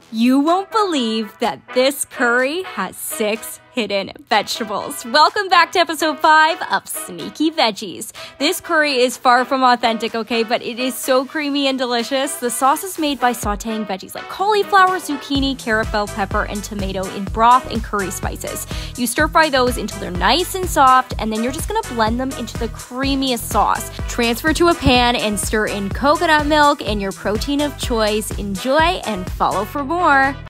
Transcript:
You won't believe that this curry has 6 hidden vegetables. Welcome back to episode 5 of Sneaky Veggies. This curry is far from authentic, okay, but it is so creamy and delicious. The sauce is made by sauteing veggies like cauliflower, zucchini, carrot, bell pepper, and tomato in broth and curry spices. You stir fry those until they're nice and soft, and then you're just gonna blend them into the creamiest sauce. Transfer to a pan and stir in coconut milk and your protein of choice. Enjoy and follow for more.